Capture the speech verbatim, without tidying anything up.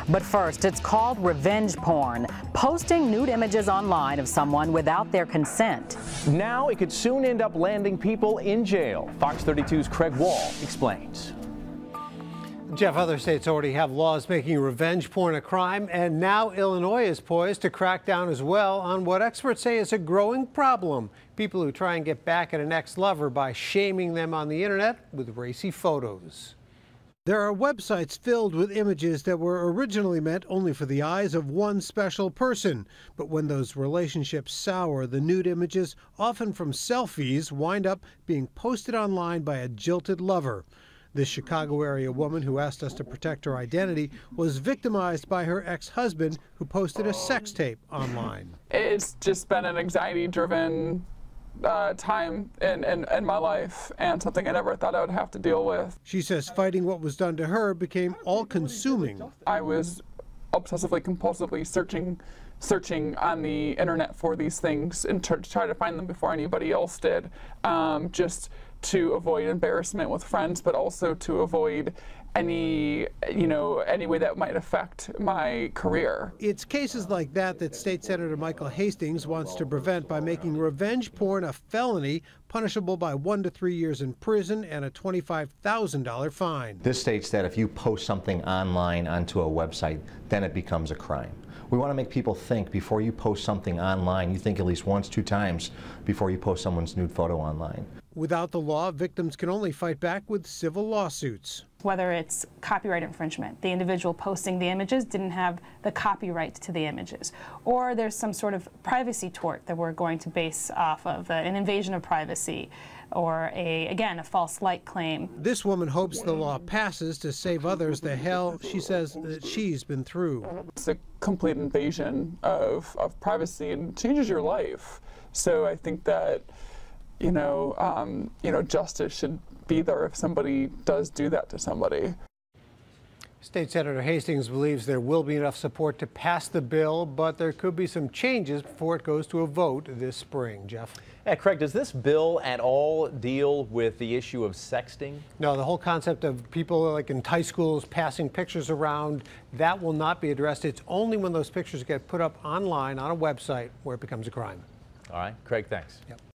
But first, it's called revenge porn, posting nude images online of someone without their consent. Now it could soon end up landing people in jail. Fox thirty-two's Craig Wall explains. Jeff, other states already have laws making revenge porn a crime, and now Illinois is poised to crack down as well on what experts say is a growing problem. People who try and get back at an ex-lover by shaming them on the internet with racy photos. There are websites filled with images that were originally meant only for the eyes of one special person. But when those relationships sour, the nude images, often from selfies, wind up being posted online by a jilted lover. This Chicago area woman who asked us to protect her identity was victimized by her ex-husband who posted a sex tape online. It's just been an anxiety-driven uh, time in, in, in my life, and something I never thought I would have to deal with. She says fighting what was done to her became all-consuming. I was obsessively, compulsively searching searching on the internet for these things and to try to find them before anybody else did, um, just to avoid embarrassment with friends, but also to avoid any, you know, any way that might affect my career. It's cases like that that State Senator Michael Hastings wants to prevent by making revenge porn a felony, punishable by one to three years in prison and a twenty-five thousand dollar fine. This states that if you post something online onto a website, then it becomes a crime. We want to make people think before you post something online, you think at least once, two times before you post someone's nude photo online. Without the law, victims can only fight back with civil lawsuits. Whether it's copyright infringement, the individual posting the images didn't have the copyright to the images, or there's some sort of privacy tort that we're going to base off of, uh, an invasion of privacy, or a, again, a false light claim. This woman hopes the law passes to save others the hell she says that she's been through. It's a complete invasion of, of privacy and changes your life. So I think that, you know, um, you know, justice should be there if somebody does do that to somebody. State Senator Hastings believes there will be enough support to pass the bill, but there could be some changes before it goes to a vote this spring. Jeff? Yeah, Craig, does this bill at all deal with the issue of sexting? No, the whole concept of people like in high schools passing pictures around, that will not be addressed. It's only when those pictures get put up online on a website where it becomes a crime. All right, Craig, thanks. Yep.